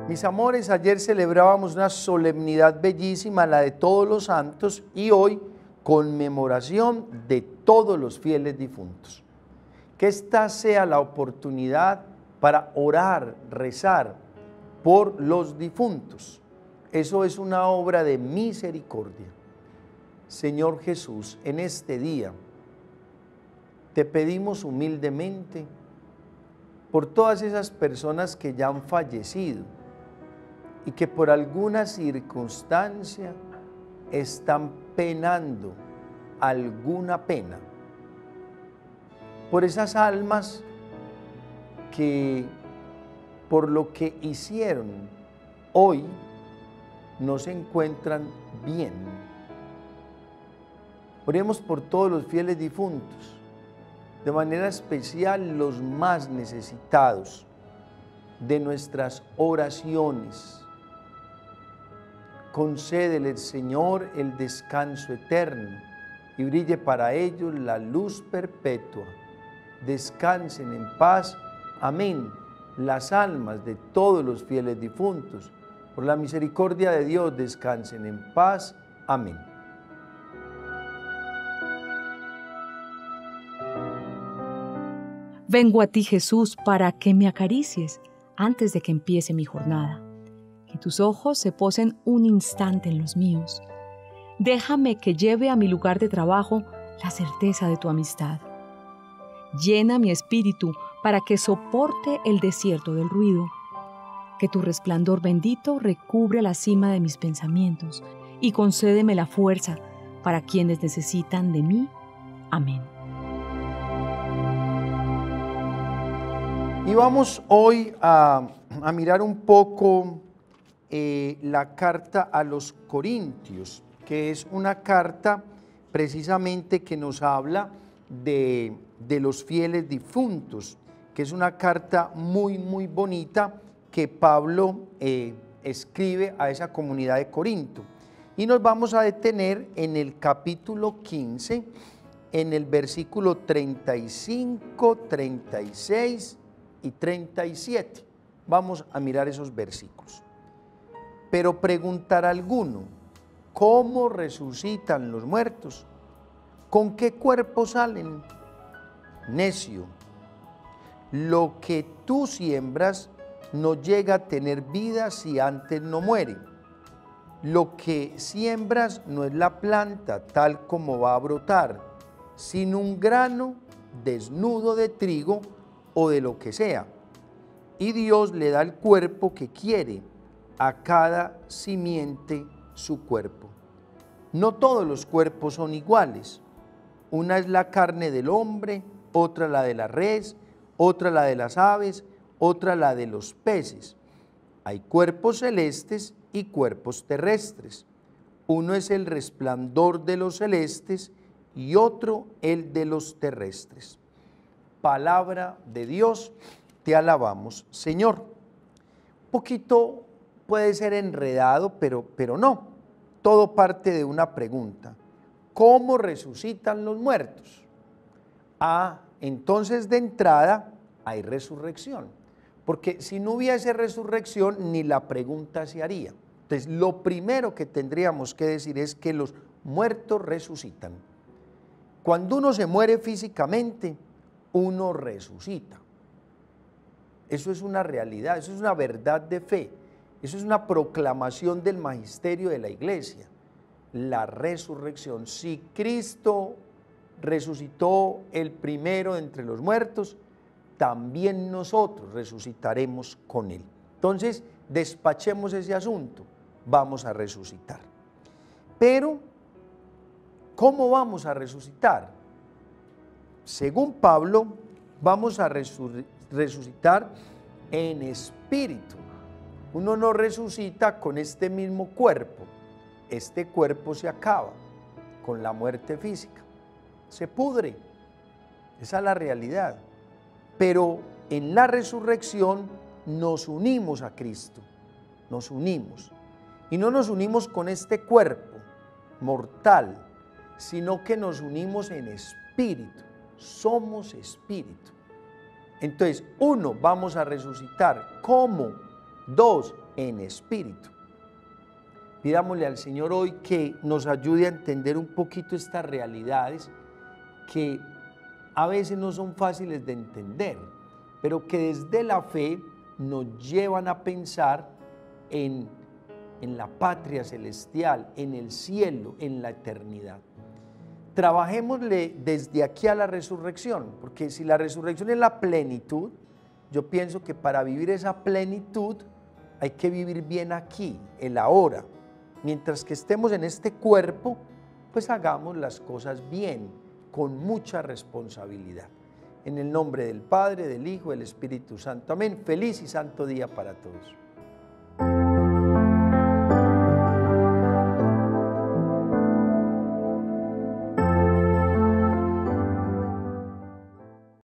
Mis amores, ayer celebrábamos una solemnidad bellísima, la de todos los santos, y hoy conmemoración de todos los fieles difuntos. Que esta sea la oportunidad para orar, rezar por los difuntos. Eso es una obra de misericordia. Señor Jesús, en este día te pedimos humildemente por todas esas personas que ya han fallecido y que por alguna circunstancia están penando alguna pena. Por esas almas que por lo que hicieron hoy no se encuentran bien. Oremos por todos los fieles difuntos, de manera especial los más necesitados de nuestras oraciones. Concédele, Señor, el descanso eterno y brille para ellos la luz perpetua. Descansen en paz. Amén. Las almas de todos los fieles difuntos, por la misericordia de Dios, descansen en paz. Amén. Vengo a ti, Jesús, para que me acaricies antes de que empiece mi jornada. Que tus ojos se posen un instante en los míos. Déjame que lleve a mi lugar de trabajo la certeza de tu amistad. Llena mi espíritu para que soporte el desierto del ruido. Que tu resplandor bendito recubre la cima de mis pensamientos y concédeme la fuerza para quienes necesitan de mí. Amén. Y vamos hoy a mirar un poco la carta a los Corintios, que es una carta precisamente que nos habla de los fieles difuntos, que es una carta muy bonita que Pablo escribe a esa comunidad de Corinto. Y nos vamos a detener en el capítulo 15, en el versículo 35, 36 y 37. Vamos a mirar esos versículos. Pero preguntará alguno, ¿cómo resucitan los muertos? ¿Con qué cuerpo salen? Necio, lo que tú siembras no llega a tener vida si antes no muere. Lo que siembras no es la planta tal como va a brotar, sino un grano desnudo de trigo o de lo que sea. Y Dios le da el cuerpo que quiere, a cada simiente su cuerpo. No todos los cuerpos son iguales. Una es la carne del hombre, otra la de la res, otra la de las aves, otra la de los peces. Hay cuerpos celestes y cuerpos terrestres. Uno es el resplandor de los celestes y otro el de los terrestres. Palabra de Dios, te alabamos, Señor. Un poquito puede ser enredado, pero no. Todo parte de una pregunta. ¿Cómo resucitan los muertos? Entonces de entrada hay resurrección. Porque si no hubiese resurrección, ni la pregunta se haría. Entonces, lo primero que tendríamos que decir es que los muertos resucitan. Cuando uno se muere físicamente, uno resucita. Eso es una realidad, eso es una verdad de fe, eso es una proclamación del magisterio de la Iglesia. La resurrección. Si Cristo resucitó el primero entre los muertos, también nosotros resucitaremos con Él. Entonces, despachemos ese asunto, vamos a resucitar. Pero, ¿cómo vamos a resucitar? Según Pablo, vamos a resucitar en espíritu. Uno no resucita con este mismo cuerpo. Este cuerpo se acaba con la muerte física, se pudre. Esa es la realidad. Pero en la resurrección nos unimos a Cristo, nos unimos. Y no nos unimos con este cuerpo mortal, sino que nos unimos en espíritu. Somos espíritu. Entonces, uno, vamos a resucitar. ¿Cómo? Dos, en espíritu. Pidámosle al Señor hoy que nos ayude a entender un poquito estas realidades que a veces no son fáciles de entender, pero que desde la fe nos llevan a pensar en la patria celestial, en el cielo, en la eternidad. Trabajémosle desde aquí a la resurrección, porque si la resurrección es la plenitud, yo pienso que para vivir esa plenitud hay que vivir bien aquí, el ahora. Mientras que estemos en este cuerpo, pues hagamos las cosas bien, con mucha responsabilidad. En el nombre del Padre, del Hijo, del Espíritu Santo. Amén. Feliz y santo día para todos.